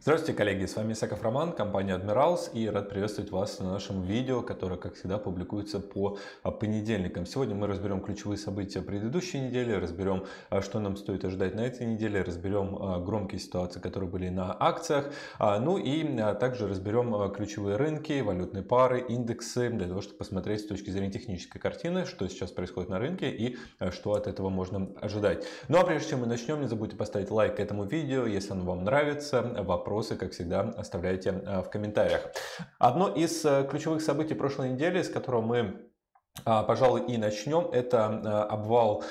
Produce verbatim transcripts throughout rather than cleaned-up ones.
Здравствуйте, коллеги! С вами Исаков Роман, компания Admirals, и рад приветствовать вас на нашем видео, которое, как всегда, публикуется по понедельникам. Сегодня мы разберем ключевые события предыдущей недели, разберем, что нам стоит ожидать на этой неделе, разберем громкие ситуации, которые были на акциях, ну и также разберем ключевые рынки, валютные пары, индексы, для того, чтобы посмотреть с точки зрения технической картины, что сейчас происходит на рынке и что от этого можно ожидать. Ну а прежде чем мы начнем, не забудьте поставить лайк этому видео, если оно вам нравится. Вопрос Вопросы, как всегда, оставляйте в комментариях. Одно из ключевых событий прошлой недели, с которого мы, пожалуй, и начнем, это обвал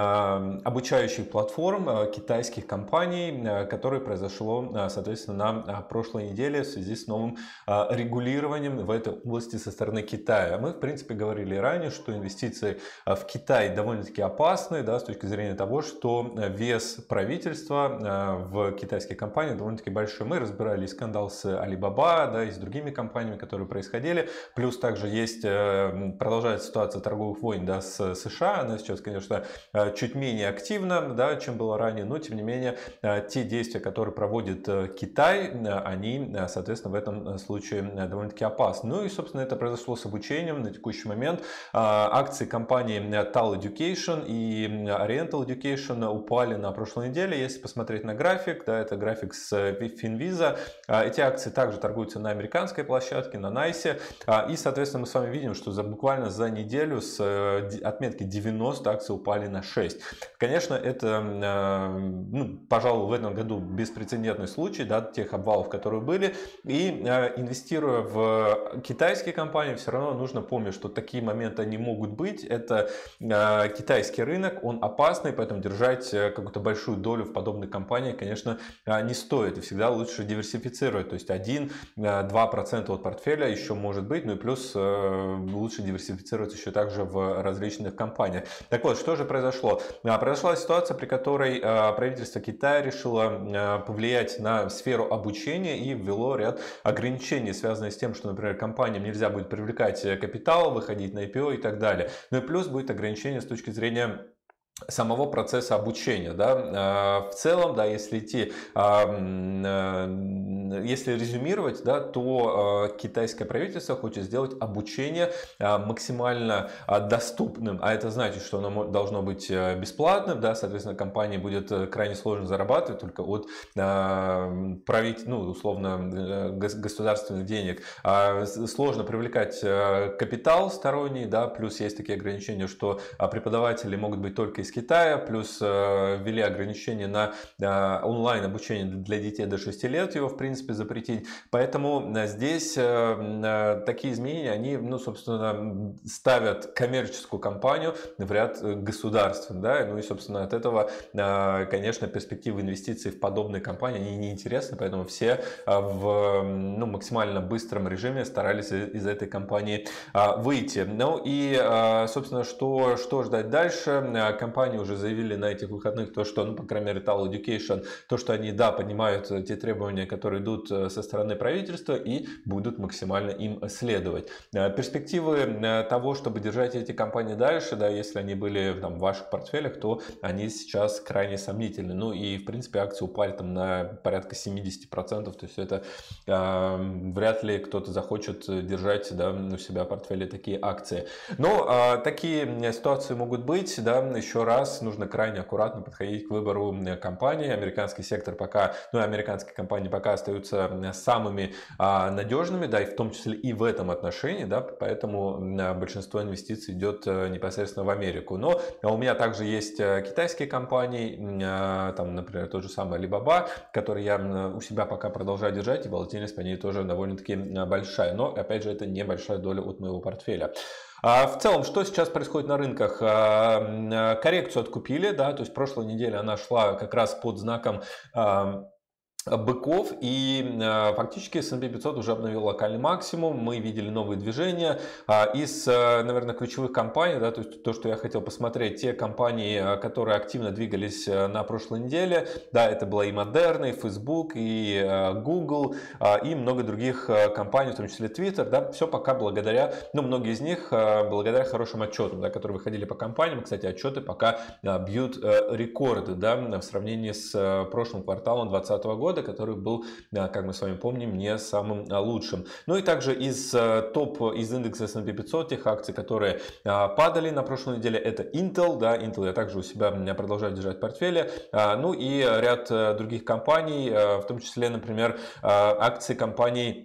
обучающих платформ китайских компаний, которое произошло, соответственно, на прошлой неделе в связи с новым регулированием в этой области со стороны Китая. Мы, в принципе, говорили ранее, что инвестиции в Китай довольно-таки опасны, да, с точки зрения того, что вес правительства в китайских компаниях довольно-таки большой. Мы разбирали скандал с Alibaba, да, и с другими компаниями, которые происходили. Плюс также есть, продолжается ситуация торговых войн, да, с США. Она сейчас, конечно, чуть менее активна, да, чем было ранее, но тем не менее те действия, которые проводит Китай, они, соответственно, в этом случае довольно-таки опасны. Ну и, собственно, это произошло с обучением. На текущий момент акции компаний Tal Education и Oriental Education упали на прошлой неделе. Если посмотреть на график, да, это график с Finvisa, эти акции также торгуются на американской площадке, на Найсе, и, соответственно, мы с вами видим, что за буквально за неделю с отметки девяносто акции упали на шесть. Конечно, это, ну, пожалуй, в этом году беспрецедентный случай, да, тех обвалов, которые были. И инвестируя в китайские компании, все равно нужно помнить, что такие моменты не могут быть. Это китайский рынок, он опасный, поэтому держать какую-то большую долю в подобных компаниях, конечно, не стоит. И всегда лучше диверсифицировать. То есть один-два процента от портфеля еще может быть, ну и плюс лучше диверсифицировать еще также в различных компаниях. Так вот, что же произошло? Произошла ситуация, при которой правительство Китая решило повлиять на сферу обучения и ввело ряд ограничений, связанных с тем, что, например, компаниям нельзя будет привлекать капитал, выходить на ай пи о и так далее. Ну и плюс будет ограничение с точки зрения самого процесса обучения, да. В целом, да, если идти, если резюмировать, да, то китайское правительство хочет сделать обучение максимально доступным, а это значит, что оно должно быть бесплатным, да, соответственно, компании будет крайне сложно зарабатывать только от править, ну, условно, государственных денег. Сложно привлекать капитал сторонний, да, плюс есть такие ограничения, что преподаватели могут быть только из Китая, плюс ввели ограничения на онлайн обучение для детей до шести лет, его в принципе запретить. Поэтому здесь такие изменения, они, ну, собственно, ставят коммерческую компанию в ряд государств, да, ну и, собственно, от этого, конечно, перспективы инвестиций в подобные компании, они неинтересны, поэтому все в, ну, максимально быстром режиме старались из этой компании выйти. Ну и, собственно, что, что ждать дальше? Компании уже заявили на этих выходных то, что, ну, по крайней мере, Tal Education, то, что они, да, поднимают те требования, которые идут со стороны правительства и будут максимально им следовать. Перспективы того, чтобы держать эти компании дальше, да, если они были там в ваших портфелях, то они сейчас крайне сомнительны. Ну и, в принципе, акции упали там на порядка семьдесят процентов, то есть это э, вряд ли кто-то захочет держать, да, у себя в портфеле такие акции. Но э, такие ситуации могут быть, да, еще раз. Раз нужно крайне аккуратно подходить к выбору компании. Американский сектор пока, ну и американские компании пока остаются самыми а, надежными, да, и в том числе и в этом отношении, да, поэтому большинство инвестиций идет непосредственно в Америку. Но у меня также есть китайские компании, там, например, тот же самый Alibaba, который я у себя пока продолжаю держать, и волатильность по ней тоже довольно-таки большая. Но, опять же, это небольшая доля от моего портфеля. В целом, что сейчас происходит на рынках? Коррекцию откупили, да, то есть прошлой неделе она шла как раз под знаком быков, и э, фактически эс энд пи пятьсот уже обновил локальный максимум. Мы видели новые движения э, из, э, наверное, ключевых компаний, да, то есть то, что я хотел посмотреть, те компании, которые активно двигались на прошлой неделе, да, это была и Moderna, и Facebook, и э, Google, э, и много других э, компаний, в том числе Twitter, да, все пока благодаря, ну, многие из них э, благодаря хорошим отчетам, да, которые выходили по компаниям. Кстати, отчеты пока э, бьют э, рекорды, да, в сравнении с э, прошлым кварталом двадцатого года. года, который был, как мы с вами помним, не самым лучшим. Ну и также из топ, из индекса эс энд пи пятьсот, тех акций, которые падали на прошлой неделе, это Intel, да, Intel я также у себя продолжаю держать в портфеле, ну и ряд других компаний, в том числе, например, акции компаний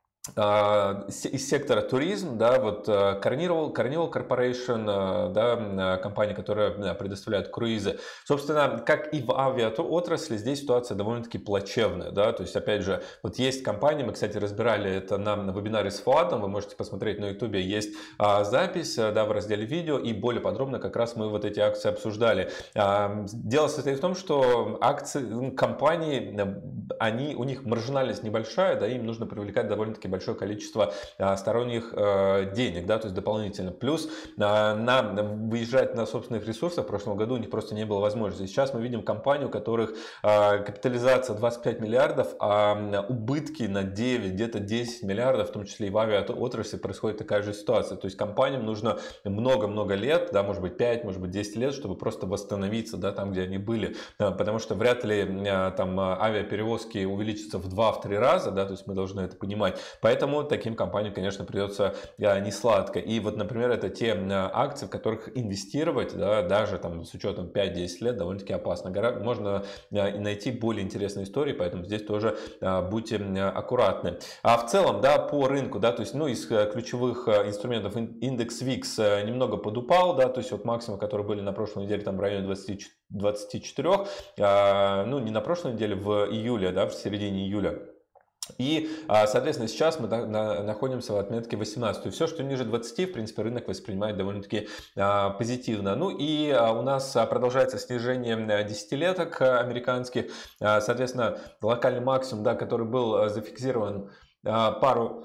из сектора туризм, да, вот Carnival, Carnival Corporation, да, компания, которая предоставляет круизы. Собственно, как и в авиаотрасли, здесь ситуация довольно-таки плачевная, да, то есть, опять же, вот есть компании, мы, кстати, разбирали это на, на вебинаре с Владом, вы можете посмотреть на ютубе, есть а, запись, да, в разделе видео, и более подробно как раз мы вот эти акции обсуждали. А, дело состоит в том, что акции компании, они, у них маржинальность небольшая, да, им нужно привлекать довольно-таки большое количество а, сторонних а, денег, да, то есть дополнительно. Плюс а, нам выезжать на собственных ресурсах в прошлом году у них просто не было возможности. Сейчас мы видим компанию, у которых а, капитализация двадцать пять миллиардов, а убытки на девять, где-то десять миллиардов, в том числе и в авиаотрасли происходит такая же ситуация. То есть компаниям нужно много-много лет, да, может быть пять, может быть десять лет, чтобы просто восстановиться, да, там, где они были. А, потому что вряд ли а, там авиаперевозки увеличатся в два-три раза, да, то есть мы должны это понимать. Поэтому таким компаниям, конечно, придется не сладко. И вот, например, это те акции, в которых инвестировать, да, даже там, с учетом пять-десять лет, довольно-таки опасно. Можно и найти более интересные истории, поэтому здесь тоже будьте аккуратны. А в целом, да, по рынку, да, то есть, ну, из ключевых инструментов индекс викс немного подупал, да, то есть вот максимум, которые были на прошлой неделе, там в районе двадцати двадцати четырёх, ну, не на прошлой неделе, в июле, да, в середине июля. И, соответственно, сейчас мы находимся в отметке восемнадцать. То есть все, что ниже двадцати, в принципе, рынок воспринимает довольно-таки позитивно. Ну и у нас продолжается снижение десятилеток американских. Соответственно, локальный максимум, да, который был зафиксирован пару...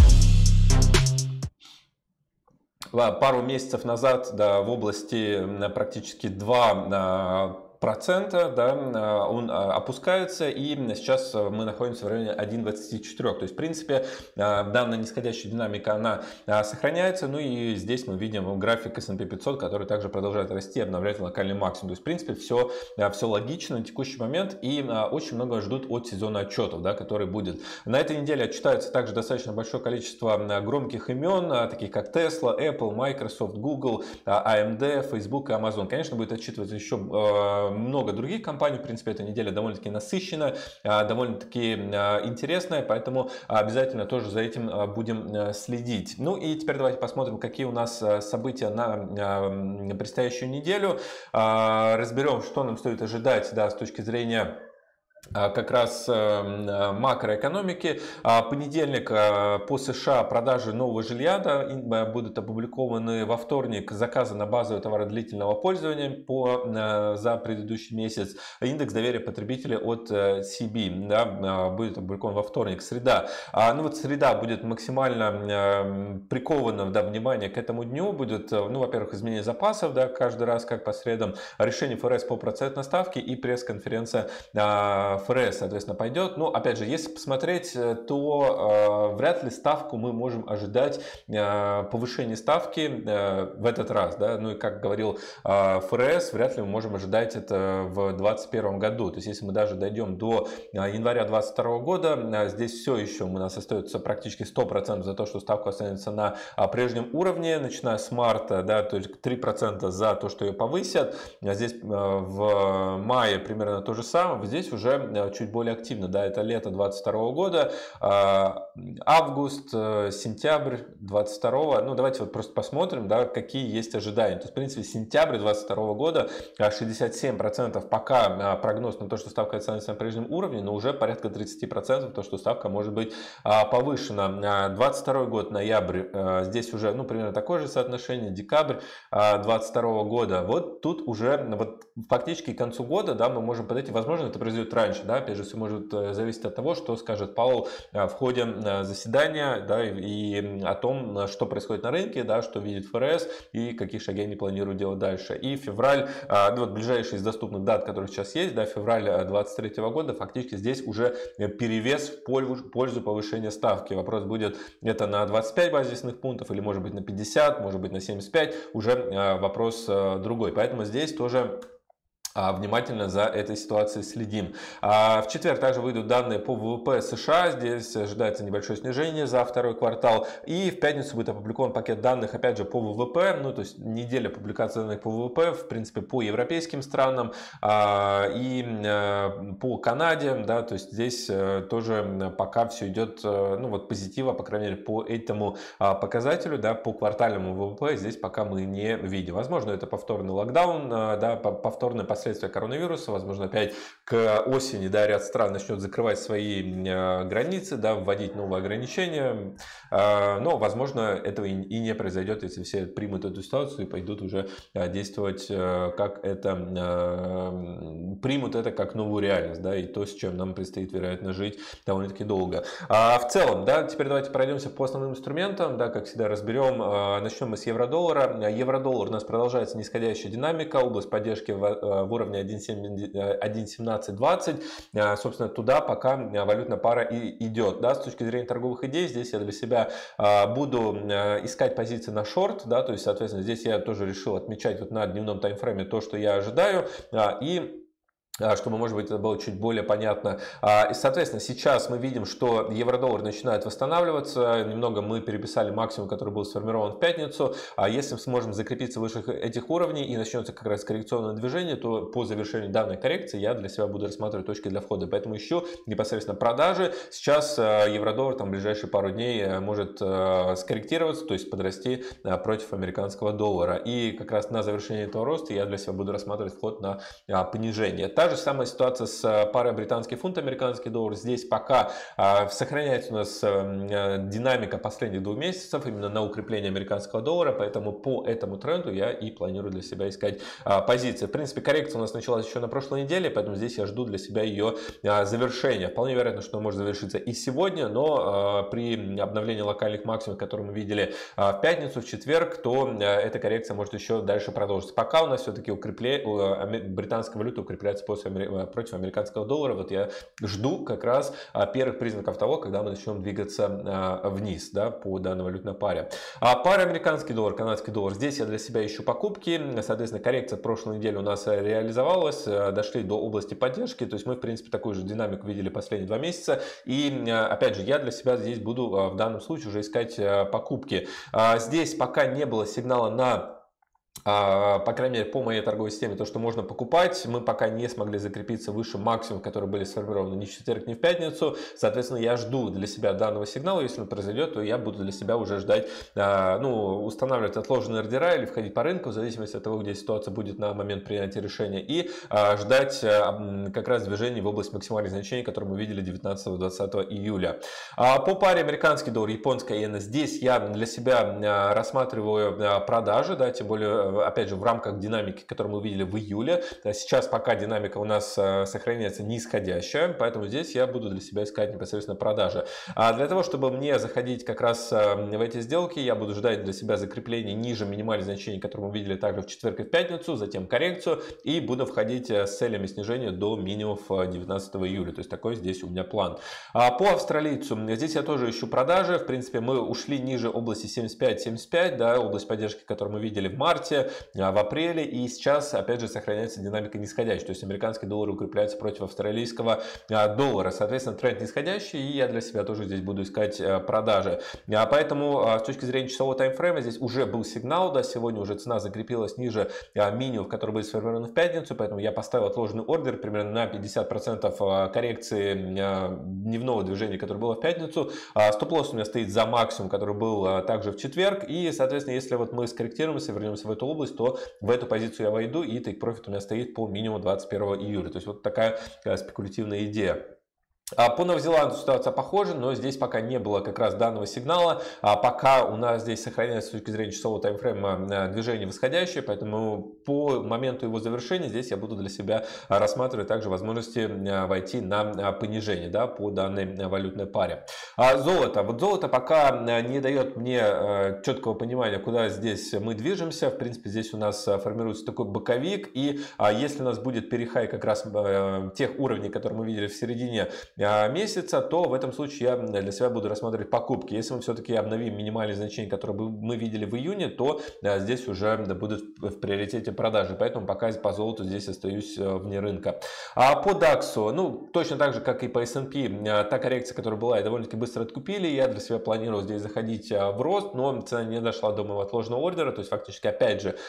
пару месяцев назад, да, в области практически два процента, да, он опускается, и сейчас мы находимся в районе один целых двадцати четырёх. То есть, в принципе, данная нисходящая динамика, она сохраняется. Ну и здесь мы видим график эс энд пи пятьсот, который также продолжает расти, обновлять локальный максимум. То есть, в принципе, все, все логично на текущий момент, и очень много ждут от сезона отчетов, да, который будет. На этой неделе отчитаются также достаточно большое количество громких имен, таких как Tesla, Apple, Microsoft, Google, эй эм ди, Facebook и Amazon. Конечно, будет отчитываться еще много других компаний. В принципе, эта неделя довольно-таки насыщенная, довольно-таки интересная, поэтому обязательно тоже за этим будем следить. Ну и теперь давайте посмотрим, какие у нас события на предстоящую неделю. Разберем, что нам стоит ожидать, да, с точки зрения как раз макроэкономики. Понедельник по США продажи нового жилья, да, будут опубликованы во вторник. Заказы на базовые товары длительного пользования по, за предыдущий месяц. Индекс доверия потребителей от си би, да, будет опубликован во вторник. Среда. Ну вот среда будет максимально прикована, да, внимание к этому дню. Будет, ну, во-первых, изменение запасов, да, каждый раз, как по средам, решение эф эр эс по процентной ставке и пресс-конференция эф эр эс, соответственно, пойдет. Но, опять же, если посмотреть, то э, вряд ли ставку мы можем ожидать э, повышения ставки э, в этот раз. Да? Ну и, как говорил э, эф эр эс, вряд ли мы можем ожидать это в две тысячи двадцать первом году. То есть, если мы даже дойдем до э, января две тысячи двадцать второго года, э, здесь все еще у нас остается практически сто процентов за то, что ставка останется на э, прежнем уровне, начиная с марта, да, то есть три процента за то, что ее повысят. А здесь э, в мае примерно то же самое. Здесь уже чуть более активно, да, это лето две тысячи двадцать второго года, август, сентябрь две тысячи двадцать второго, ну давайте вот просто посмотрим, да, какие есть ожидания. То есть, в принципе, сентябрь две тысячи двадцать второго года шестьдесят семь процентов пока прогноз на то, что ставка останется на прежнем уровне, но уже порядка тридцать процентов то, что ставка может быть повышена. две тысячи двадцать второй год, ноябрь, здесь уже, ну, примерно такое же соотношение, декабрь две тысячи двадцать второго года, вот тут уже, вот фактически к концу года, да, мы можем подойти, возможно, это произойдет раньше, да, опять же, все может зависеть от того, что скажет Пауэлл в ходе заседания, да, и о том, что происходит на рынке, да, что видит эф эр эс и какие шаги они планируют делать дальше. И февраль, ну, вот ближайшие из доступных дат, которые сейчас есть, да, февраль две тысячи двадцать третьего года, фактически здесь уже перевес в пользу повышения ставки. Вопрос будет, это на двадцать пять базисных пунктов или может быть на пятьдесят, может быть на семьдесят пять, уже вопрос другой. Поэтому здесь тоже Внимательно за этой ситуацией следим. В четверг также выйдут данные по ВВП США. Здесь ожидается небольшое снижение за второй квартал. И в пятницу будет опубликован пакет данных, опять же, по ВВП. Ну, то есть неделя публикации данных по ВВП, в принципе, по европейским странам и по Канаде. Да, то есть здесь тоже пока все идет, ну, вот позитива, по крайней мере, по этому показателю, да, по квартальному ВВП здесь пока мы не видим. Возможно, это повторный локдаун, да, повторный последствия коронавируса, возможно, опять к осени, да, ряд стран начнет закрывать свои э, границы, да, вводить новые ограничения, э, но, возможно, этого и, и не произойдет, если все примут эту ситуацию и пойдут уже э, действовать, э, как это, э, примут это как новую реальность, да, и то, с чем нам предстоит, вероятно, жить довольно-таки долго. А в целом, да, теперь давайте пройдемся по основным инструментам, да, как всегда разберем, э, начнем мы с евро-доллара. Евро-доллар у нас продолжается нисходящая динамика, область поддержки в, в уровне один семнадцать двадцать, собственно, туда пока валютная пара и идет. Да, с точки зрения торговых идей, здесь я для себя буду искать позиции на шорт, да, то есть, соответственно, здесь я тоже решил отмечать вот на дневном таймфрейме то, что я ожидаю, и чтобы, может быть, это было чуть более понятно. И, соответственно, сейчас мы видим, что евро-доллар начинает восстанавливаться. Немного мы переписали максимум, который был сформирован в пятницу. А если мы сможем закрепиться выше этих уровней и начнется как раз коррекционное движение, то по завершению данной коррекции я для себя буду рассматривать точки для входа. Поэтому ищу непосредственно продажи. Сейчас евро-доллар там в ближайшие пару дней может скорректироваться, то есть подрасти против американского доллара. И как раз на завершение этого роста я для себя буду рассматривать вход на понижение. Та же самая ситуация с парой британский фунт, американский доллар. Здесь пока э, сохраняется у нас э, динамика последних двух месяцев именно на укрепление американского доллара, поэтому по этому тренду я и планирую для себя искать э, позиции. В принципе, коррекция у нас началась еще на прошлой неделе, поэтому здесь я жду для себя ее э, завершения. Вполне вероятно, что она может завершиться и сегодня, но э, при обновлении локальных максимумов, которые мы видели э, в пятницу, в четверг, то э, эта коррекция может еще дальше продолжиться. Пока у нас все-таки укрепле... э, британская валюта укрепляется против американского доллара. Вот я жду как раз первых признаков того, когда мы начнем двигаться вниз, да, по данной валютной паре. А пара американский доллар, канадский доллар. Здесь я для себя ищу покупки. Соответственно, коррекция прошлой недели у нас реализовалась. Дошли до области поддержки. То есть мы, в принципе, такую же динамику видели последние два месяца. И, опять же, я для себя здесь буду в данном случае уже искать покупки. Здесь пока не было сигнала на... По крайней мере, по моей торговой системе, то, что можно покупать, мы пока не смогли закрепиться выше максимума, которые были сформированы ни в четверг, ни в пятницу. Соответственно, я жду для себя данного сигнала. Если он произойдет, то я буду для себя уже ждать, ну, устанавливать отложенные ордера или входить по рынку, в зависимости от того, где ситуация будет на момент принятия решения, и ждать как раз движений в область максимальных значений, которые мы видели девятнадцатого-двадцатого июля. По паре американский доллар, японская иена, здесь я для себя рассматриваю продажи, да, тем более опять же, в рамках динамики, которую мы увидели в июле. Сейчас пока динамика у нас сохраняется нисходящая, поэтому здесь я буду для себя искать непосредственно продажи. А для того, чтобы мне заходить как раз в эти сделки, я буду ждать для себя закрепления ниже минимальных значений, которые мы увидели также в четверг и в пятницу, затем коррекцию, и буду входить с целями снижения до минимумов девятнадцатого июля. То есть такой здесь у меня план. А по австралийцу, здесь я тоже ищу продажи. В принципе, мы ушли ниже области семьдесят пять семьдесят пять, да, область поддержки, которую мы видели в марте, в апреле, и сейчас опять же сохраняется динамика нисходящая, то есть американский доллар укрепляется против австралийского доллара, соответственно тренд нисходящий, и я для себя тоже здесь буду искать продажи. Поэтому с точки зрения часового таймфрейма здесь уже был сигнал, да, сегодня уже цена закрепилась ниже минимумов, которые были сформированы в пятницу, поэтому я поставил отложенный ордер примерно на пятьдесят процентов коррекции дневного движения, которое было в пятницу. Стоп-лосс у меня стоит за максимум, который был также в четверг, и соответственно если вот мы скорректируемся, вернемся в эту область, то в эту позицию я войду, и take profit у меня стоит по минимуму двадцать первого июля. То есть вот такая спекулятивная идея. По Новозеландию ситуация похожа, но здесь пока не было как раз данного сигнала. Пока у нас здесь сохраняется с точки зрения часового таймфрейма движение восходящее, поэтому по моменту его завершения здесь я буду для себя рассматривать также возможности войти на понижение, да, по данной валютной паре. Золото. Вот золото пока не дает мне четкого понимания, куда здесь мы движемся. В принципе, здесь у нас формируется такой боковик, и если у нас будет перехай как раз тех уровней, которые мы видели в середине месяца, то в этом случае я для себя буду рассматривать покупки. Если мы все-таки обновим минимальные значения, которые мы видели в июне, то здесь уже будут в приоритете продажи. Поэтому пока по золоту здесь остаюсь вне рынка. А по даксу, ну, точно так же, как и по эс энд пи, та коррекция, которая была, и довольно-таки быстро откупили. Я для себя планировал здесь заходить в рост, но цена не дошла до моего отложенного ордера. То есть, фактически, опять же,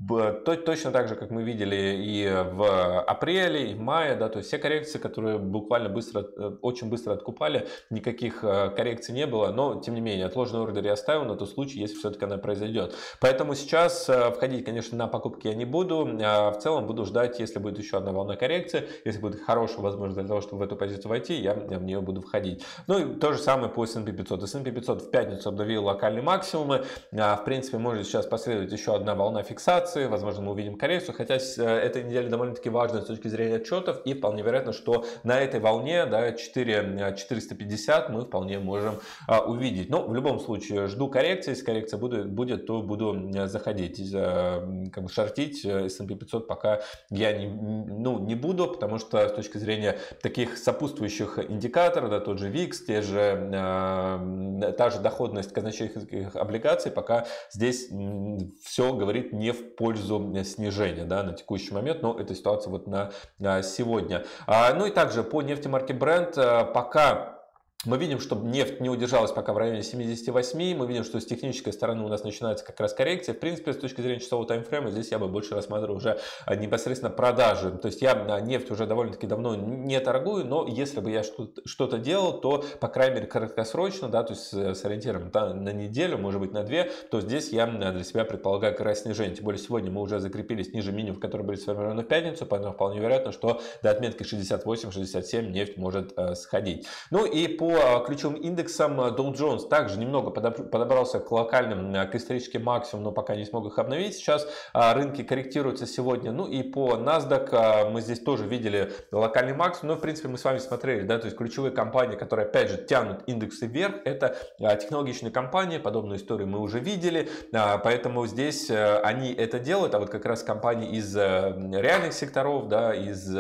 точно так же, как мы видели и в апреле, и в мае, да, то есть все коррекции, которые буквально быстро, очень быстро откупали, никаких коррекций не было, но, тем не менее, отложенный ордер я оставил на тот случай, если все-таки она произойдет. Поэтому сейчас входить, конечно, на покупки я не буду, в целом буду ждать, если будет еще одна волна коррекции, если будет хорошая возможность для того, чтобы в эту позицию войти, я в нее буду входить. Ну и то же самое по эс энд пи пятьсот. эс энд пи пятьсот в пятницу обновил локальные максимумы, в принципе, может сейчас последовать еще одна волна фиксации, возможно, мы увидим коррекцию, хотя эта неделя довольно-таки важная с точки зрения отчетов, и вполне вероятно, что на этой волне, да, четыре четыреста пятьдесят мы вполне можем а, увидеть. Но в любом случае жду коррекции, если коррекция будет, будет то буду заходить, а, как бы шортить эс энд пи пятьсот пока я не, ну, не буду, потому что с точки зрения таких сопутствующих индикаторов, да, тот же викс, те же, а, та же доходность казначейских облигаций, пока здесь все говорит не в пользу снижения, да, на текущий момент, но эта ситуация вот на, на сегодня. А, ну и также по нефти марки Brent пока мы видим, что нефть не удержалась пока в районе семидесяти восьми. Мы видим, что с технической стороны у нас начинается как раз коррекция. В принципе, с точки зрения часового таймфрейма, здесь я бы больше рассматривал уже непосредственно продажи. То есть я нефть уже довольно-таки давно не торгую, но если бы я что-то делал, то, по крайней мере, краткосрочно, да, то есть с ориентиром на неделю, может быть, на две, то здесь я для себя предполагаю как раз снижение. Тем более, сегодня мы уже закрепились ниже минимумов, которые были сформированы в пятницу, поэтому вполне вероятно, что до отметки шестьдесят восемь шестьдесят семь нефть может э, сходить. Ну и по ключевым индексам Dow Jones также немного подобрался к локальным, к историческим максимумам, но пока не смог их обновить. Сейчас рынки корректируются сегодня. Ну и по NASDAQ мы здесь тоже видели локальный максимум, но в принципе мы с вами смотрели, да, то есть ключевые компании, которые опять же тянут индексы вверх, это технологичные компании, подобную историю мы уже видели, поэтому здесь они это делают, а вот как раз компании из реальных секторов, да, из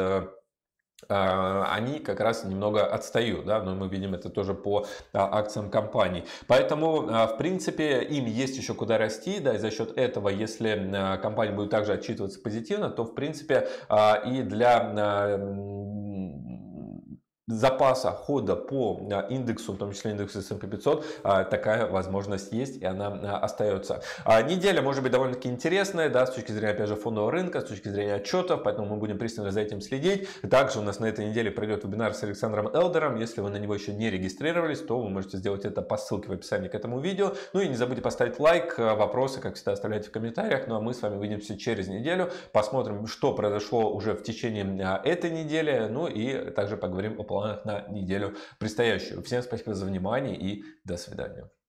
они как раз немного отстают, да, но мы видим это тоже по акциям компаний. Поэтому, в принципе, им есть еще куда расти, да, и за счет этого, если компания будет также отчитываться позитивно, то, в принципе, и для запаса хода по индексу, в том числе индексу эс энд пи пятьсот, такая возможность есть, и она остается. Неделя может быть довольно-таки интересная, да, с точки зрения, опять же, фондового рынка, с точки зрения отчетов, поэтому мы будем пристально за этим следить. Также у нас на этой неделе пройдет вебинар с Александром Элдером. Если вы на него еще не регистрировались, то вы можете сделать это по ссылке в описании к этому видео. Ну и не забудьте поставить лайк, вопросы, как всегда, оставляйте в комментариях. Ну а мы с вами увидимся через неделю, посмотрим, что произошло уже в течение этой недели, ну и также поговорим о планах на неделю предстоящую. Всем спасибо за внимание и до свидания.